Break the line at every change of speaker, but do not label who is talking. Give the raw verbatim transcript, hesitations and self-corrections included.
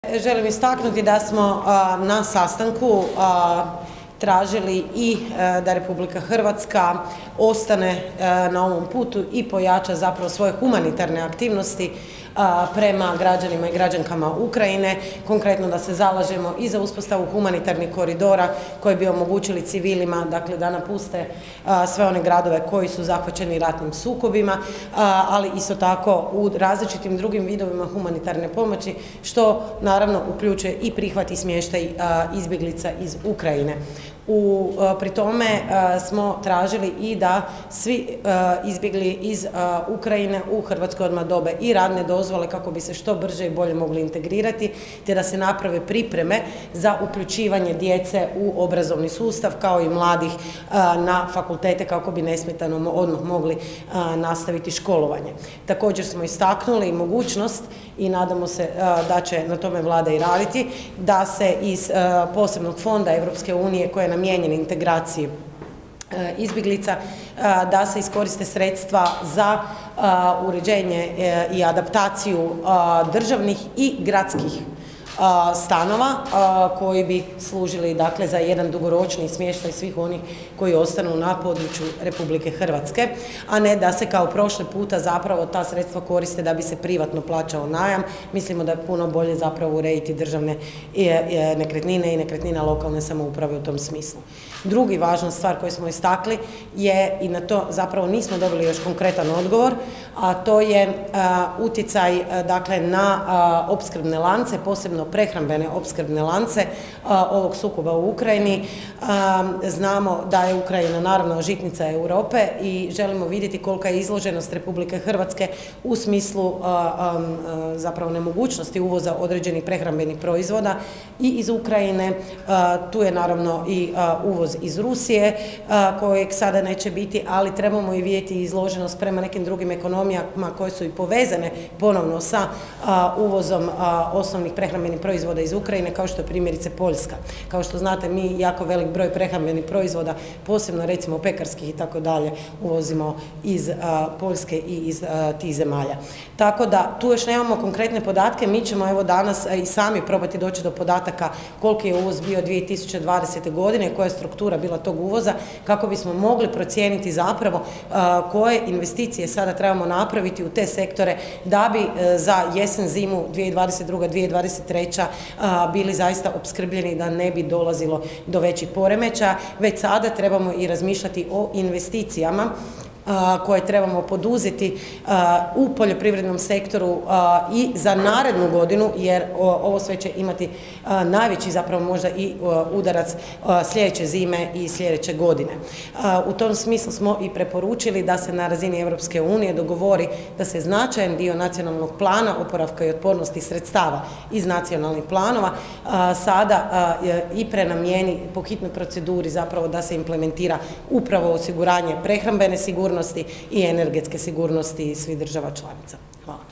Želim istaknuti da smo a, na sastanku a, tražili i a, da Republika Hrvatska ostane a, na ovom putu i pojača zapravo svoje humanitarne aktivnosti a, prema građanima i građankama Ukrajine, konkretno da se zalažemo i za uspostavu humanitarnih koridora koji bi omogućili civilima, dakle, da napuste a, sve one gradove koji su zahvaćeni ratnim sukobima, a, ali isto tako u različitim drugim vidovima humanitarne pomoći, što naravno uključuje i prihvat i smještaj a, izbjeglica iz Ukrajine. U, pri tome smo tražili i da svi izbjegli iz Ukrajine u Hrvatskoj odmah dobe i radne dozvole kako bi se što brže i bolje mogli integrirati, te da se naprave pripreme za uključivanje djece u obrazovni sustav kao i mladih na fakultete kako bi nesmetano odmah mogli nastaviti školovanje. Također smo istaknuli mogućnost i nadamo se da će na tome vlada i raditi, da se iz posebnog fonda Europske unije koje je namijenjen integraciji izbjeglica, da se iskoriste sredstva za uređenje i adaptaciju državnih i gradskih stanova koji bi služili, dakle, za jedan dugoročni smještaj svih onih koji ostanu na području Republike Hrvatske, a ne da se kao prošle puta zapravo ta sredstva koriste da bi se privatno plaćao najam. Mislimo da je puno bolje zapravo urediti državne nekretnine i nekretnina lokalne samouprave u tom smislu. Drugi važna stvar koju smo istakli je, i na to zapravo nismo dobili još konkretan odgovor, a to je utjecaj, dakle, na opskrbne lance, posebno prehrambene opskrbne lance ovog sukoba u Ukrajini. Znamo da je Ukrajina naravno žitnica Europe i želimo vidjeti kolika je izloženost Republike Hrvatske u smislu zapravo nemogućnosti uvoza određenih prehrambenih proizvoda i iz Ukrajine. Tu je naravno i uvoz iz Rusije kojeg sada neće biti, ali trebamo i vidjeti izloženost prema nekim drugim ekonomijama koje su i povezane ponovno sa uvozom osnovnih prehrambenih proizvoda iz Ukrajine, kao što je primjerice Poljska. Kao što znate, mi jako velik broj prehrambenih proizvoda, posebno recimo pekarskih i tako dalje, uvozimo iz Poljske i iz tih zemalja. Tako da tu još nemamo konkretne podatke, mi ćemo evo danas i sami probati doći do podataka koliki je uvoz bio dvije tisuće dvadesete godine, koja je struktura bila tog uvoza, kako bismo mogli procijeniti zapravo koje investicije sada trebamo napraviti u te sektore da bi za jesen, zimu dvije tisuće dvadeset druga dvije tisuće dvadeset treća bili zaista opskrbljeni, da ne bi dolazilo do većih poremećaja. Već sada trebamo i razmišljati o investicijama koje trebamo poduzeti u poljoprivrednom sektoru i za narednu godinu, jer ovo sve će imati najveći zapravo možda i udarac sljedeće zime i sljedeće godine. U tom smislu smo i preporučili da se na razini Europske unije dogovori da se značajan dio nacionalnog plana oporavka i otpornosti sredstava iz nacionalnih planova sada i prenamijeni po hitnoj proceduri, zapravo da se implementira upravo osiguranje prehrambene sigurnosti i energetske sigurnosti svih država članica. Hvala.